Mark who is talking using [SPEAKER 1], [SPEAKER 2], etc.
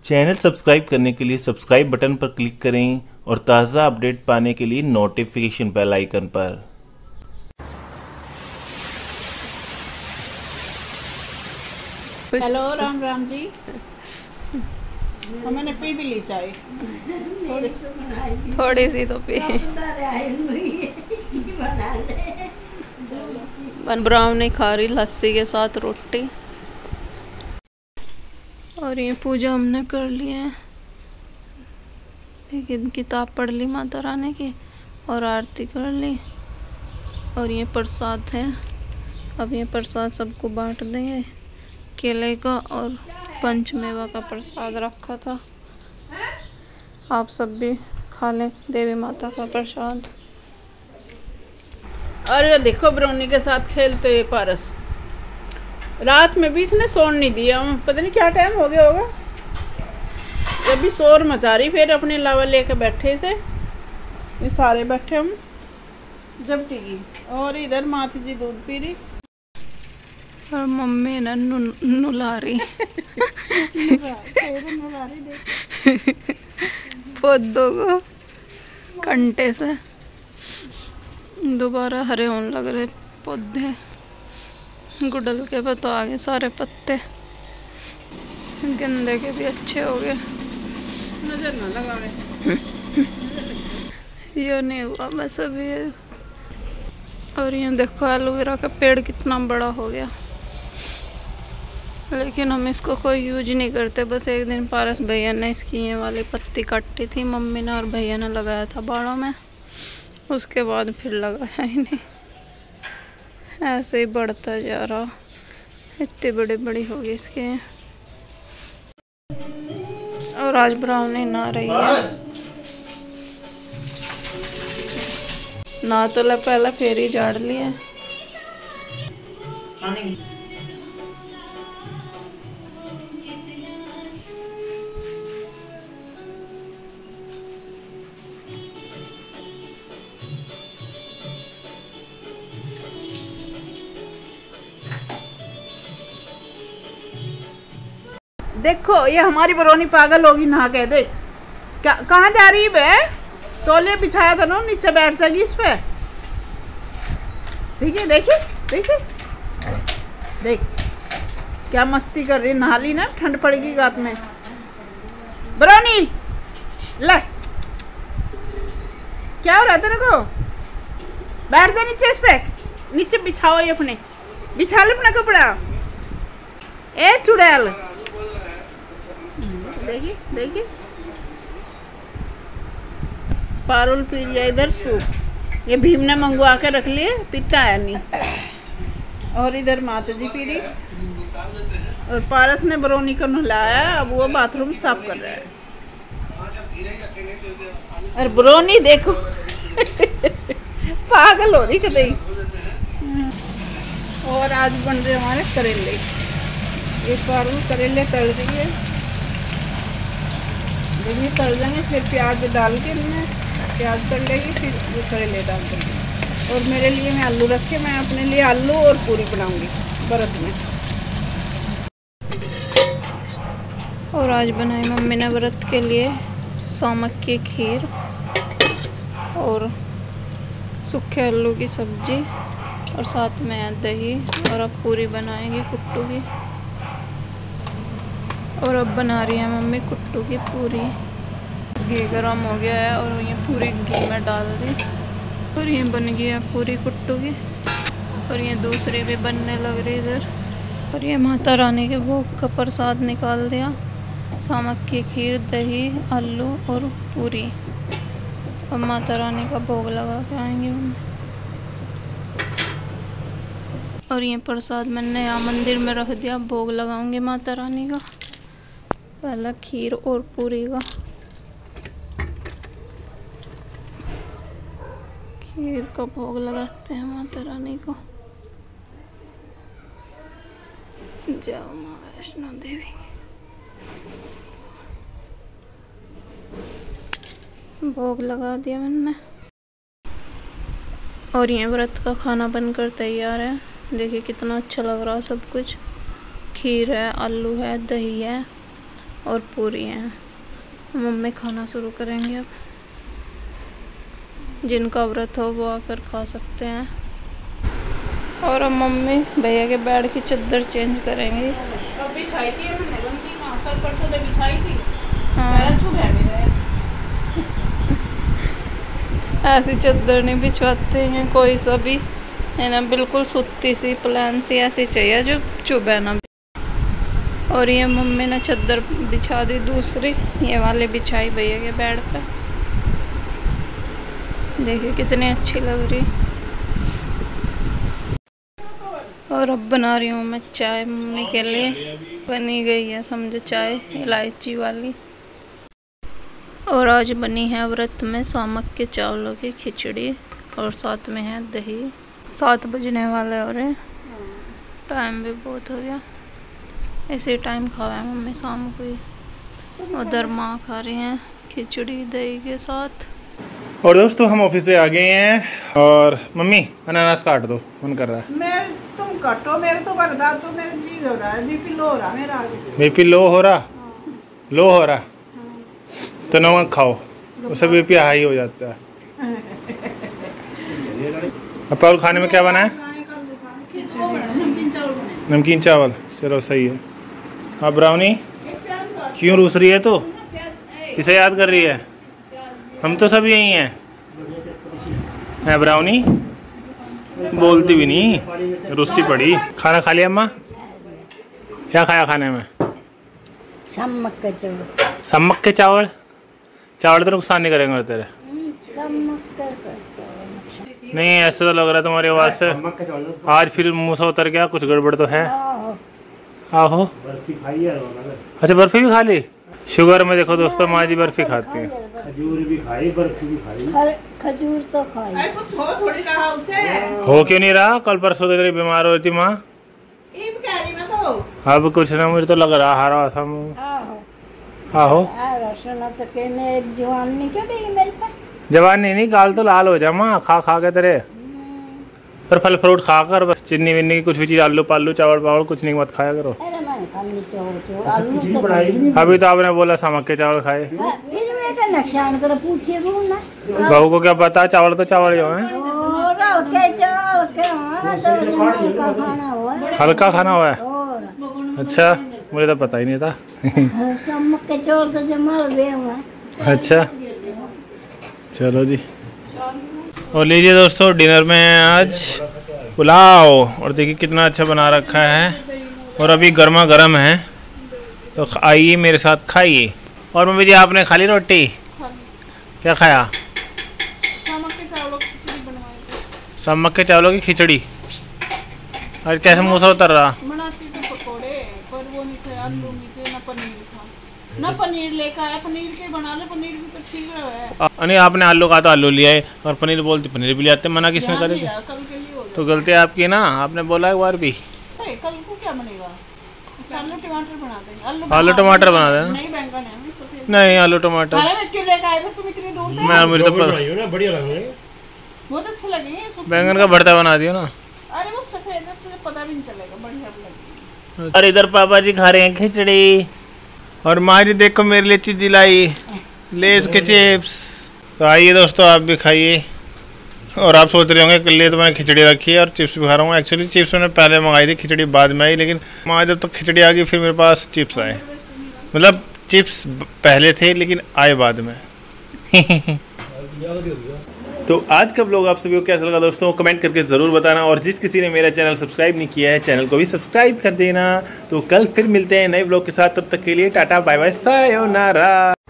[SPEAKER 1] Channel subscribe करने के लिए सब्सक्राइब बटन पर क्लिक करें और ताज़ा अपडेट पाने के लिए नोटिफिकेशन बेल आइकन पर।
[SPEAKER 2] हेलो राम राम जी। मैंने पी भी ली चाय
[SPEAKER 3] थोड़ी सी तो पी। बन ब्राउनी खा रही लस्सी के साथ रोटी। और ये पूजा हमने कर ली है, लेकिन किताब पढ़ ली माता रानी की और आरती कर ली। और ये प्रसाद है, अब ये प्रसाद सबको बांट देंगे। केले का और पंचमेवा का प्रसाद रखा था, आप सब भी खा लें देवी माता का प्रसाद।
[SPEAKER 2] और ये देखो ब्राउनी के साथ खेलते पारस। रात में भी इसने सोने नहीं दिया, पता नहीं क्या टाइम हो गया होगा। जब भी शोर मचा रही, फिर अपने लावा लेके बैठे से ये सारे बैठे हम जब टीगी। और इधर माता जी दूध पी रही
[SPEAKER 3] और मम्मी ना नुला रही पौधों को कंटे से। दोबारा हरे होने लग रहे पौधे, गुड़हल के तो आगे सारे पत्ते, गेंदे के भी अच्छे हो गए।
[SPEAKER 2] नजर ना लगावे
[SPEAKER 3] ये नहीं हुआ बस अभी। और ये देखो एलोवेरा का पेड़ कितना बड़ा हो गया, लेकिन हम इसको कोई यूज नहीं करते। बस एक दिन पारस भैया ने इसकी ये वाली पत्ती काटी थी, मम्मी ने और भैया ने लगाया था बालों में, उसके बाद फिर लगाया ही नहीं। ऐसे ही बढ़ता जा रहा, इतनी बड़ी बड़ी हो गई इसके। और आज ब्राउनी नहा रही है, ना तो पहला फेरी झाड़ लिया।
[SPEAKER 2] देखो ये हमारी बरौनी पागल होगी नहा के। देख क्या कहाँ जा रही है बे? तौलिया बिछाया था ना, नीचे बैठ सकी इस पे। देखिए देखिए देखिए देख क्या मस्ती कर रही। नहा ली ना, ठंड पड़ेगी गात में। बरौनी ले, क्या हो रहा है तेरे को? बैठ जा नीचे, इस पे नीचे बिछाओ, ये अपने बिछा ले अपना कपड़ा। ए चुड़ैल, देखिए देखिए पारुल पी लिया इधर सूप। ये भीम ने मंगवा के रख लिए, पीता है नहीं। और इधर माता जी पी रही, और पारस ने बरौनी को नहलाया, अब वो बाथरूम साफ कर रहा है। और बरौनी देखो पागल हो रही कदई। और आज बन रहे हमारे करेले। ये पारुल करेले तल रही है, देखिए तल जाएंगे, फिर प्याज डाल के इनमें प्याज तल लेगी, फिर ये करेले डाल देंगे। और मेरे लिए मैं आलू रखे, मैं अपने लिए आलू और पूरी बनाऊंगी व्रत में।
[SPEAKER 3] और आज बनाई मम्मी ने व्रत के लिए सामक की खीर और सूखे आलू की सब्जी, और साथ में दही। और अब पूरी बनाएंगे कुट्टू की। और अब बना रही है मम्मी कुट्टू की पूरी। घी गरम हो गया है और ये पूरी घी में डाल दी, और ये बन गया पूरी कुट्टू की। और ये दूसरी भी बनने लग रही इधर। और ये माता रानी के भोग का प्रसाद निकाल दिया, सामक की खीर, दही, आलू और पूरी। अब माता रानी का भोग लगा के आएंगे हम। और ये प्रसाद मैंने यहाँ मंदिर में रख दिया, भोग लगाऊंगी माता रानी का, पहला खीर और पूरी का। खीर का भोग लगाते हैं माता रानी को। जय मां वैष्णो देवी। भोग लगा दिया मैंने। और ये व्रत का खाना बनकर तैयार है, देखिए कितना अच्छा लग रहा है सब कुछ। खीर है, आलू है, दही है, और पूरी हैं। मम्मी खाना शुरू करेंगे अब। जिनका व्रत हो वो आकर खा सकते हैं। और अब मम्मी भैया के बेड की चादर चेंज करेंगे।
[SPEAKER 2] अब बिछाई थी हमने गंदी ना, कल परसों तो बिछाई थी।
[SPEAKER 3] हाँ।
[SPEAKER 2] मेरा चुभ है मेरा।
[SPEAKER 3] ऐसी चादर नहीं बिछवाते हैं कोई सा भी, है ना। बिल्कुल सुत्ती सी प्लान सी ऐसी चाहिए जो चुभे ना। और ये मम्मी ने चादर बिछा दी दूसरी, ये वाली बिछाई भैया के बेड पे। देखिए कितनी अच्छी लग रही। और अब बना रही हूँ मैं चाय मम्मी के लिए। बनी गई है समझो चाय इलायची वाली। और आज बनी है व्रत में सामक के चावलों की खिचड़ी और साथ में है दही। 7 बजने वाले हो रहे, टाइम भी बहुत हो गया। इसी टाइम खावा है मम्मी शाम को ही। उधर माँ खा रही हैं खिचड़ी दही के साथ।
[SPEAKER 4] और दोस्तों हम ऑफिस से आ गए हैं और मम्मी अनानास काट दो, मन कर रहा है।
[SPEAKER 2] तुम काटो, मेरे तो बर्दाश्त तो मेरा जी हो रहा है, बीपी लो हो रहा मेरा।
[SPEAKER 4] बीपी लो हो रहा, लो हो रहा तो नमक खाओ, उससे बीपी हाई हो जाता है। अब पाउल खाने में क्या बना है? नमकीन चावल, चलो सही है। अब ब्राउनी क्यों रूस रही है? तो किसे याद कर रही है? हम तो सब यही हैं। है ब्राउनी बोलती भी नहीं, रुस्सी पड़ी। खाना खा लिया अम्मा? क्या खाया खाने में?
[SPEAKER 5] सम्मक के चावल।
[SPEAKER 4] सम्मक के चावल? चावल तो नुकसान नहीं करेंगे तेरे। नहीं ऐसे तो लग रहा है तुम्हारी आवाज से आज फिर मुंह से उतर गया, कुछ गड़बड़ तो है। आहो बर्फी खाई है। अच्छा बर्फी भी खा ली। शुगर में देखो दोस्तों माँ जी बर्फी खाती है।
[SPEAKER 5] खजूर भी खाई, बर्फी भी खाई। खजूर तो खाई।
[SPEAKER 2] कुछ हो थोड़ी रहा उसे।
[SPEAKER 4] हो क्यों नहीं रहा? कल परसों तो तेरी बीमार हो रही थी माँ। तो अब कुछ ना, मुझे तो लग रहा हारा था मुँह। आहो जवान नहीं गाल तो लाल हो जा माँ, खा खा के तेरे। पर फल फ्रूट खा कर बस, चीनी विन्नी की कुछ भी चीज, आलू पालू चावल पावल कुछ नहीं मत खाया करो। अभी तो आपने बोला सामक के चावल खाए। बहू को क्या पता, चावल तो चावल जो है। हल्का खाना हुआ है। अच्छा मुझे तो पता ही नहीं था। अच्छा चलो जी। और लीजिए दोस्तों डिनर में आज पुलाव, और देखिए कितना अच्छा बना रखा है और अभी गर्मा गर्म है, तो आइए मेरे साथ खाइए। और मम्मी जी आपने खा ली रोटी? क्या खाया? सामक के चावलों की खिचड़ी। और कैसे मुँह से उतर रहा?
[SPEAKER 2] बनाती तो पकोड़े, पर वो नहीं थे, आलू नहीं थे, ना पनीर था। ना पनीर लेकर आया, पनीर के बना ले, पनीर भी तो ठीक रहा है।
[SPEAKER 4] नहीं आपने आलू का तो आलू लिया है और पनीर बोलती पनीर भी ले आते, मना किसने करेगा? तो गलती आपकी ना, आपने बोला एक बार भी।
[SPEAKER 2] कल को क्या बनेगा? आलू टमाटर बना देंगे।
[SPEAKER 4] आलू टमाटर बना देना।
[SPEAKER 2] नहीं बैंगन है सफेद।
[SPEAKER 4] नहीं आलू टमाटर।
[SPEAKER 2] अरे मैं क्यों लेकर आए फिर? तुम इतनी दूर थे।
[SPEAKER 4] मैं मुझे तो बढ़िया
[SPEAKER 2] लगेंगे, बहुत अच्छे लगेंगे।
[SPEAKER 4] बैंगन का भरता बना दिया ना।
[SPEAKER 2] अरे वो सफेद है, तुझे पता भी नहीं चलेगा, बढ़िया लगेगा।
[SPEAKER 4] और इधर पापा जी खा रहे हैं खिचड़ी और माँ जी देखो मेरे लिए चीज लाई, लेज के चिप्स। तो आइए दोस्तों आप भी खाइए। और आप सोच रहे होंगे कि लिए तो मैंने खिचड़ी रखी है और चिप्स भी खा रहा हूँ। एक्चुअली चिप्स मैंने पहले मंगाई थी, खिचड़ी बाद में आई, लेकिन माँ जब तक खिचड़ी आ गई फिर मेरे पास चिप्स आए। मतलब चिप्स पहले थे लेकिन आए बाद में।
[SPEAKER 1] तो आज का व्लॉग आप सभी को कैसा लगा दोस्तों, कमेंट करके ज़रूर बताना। और जिस किसी ने मेरा चैनल सब्सक्राइब नहीं किया है, चैनल को भी सब्सक्राइब कर देना। तो कल फिर मिलते हैं नए व्लॉग के साथ, तब तक के लिए टाटा बाय बाय सायोनारा।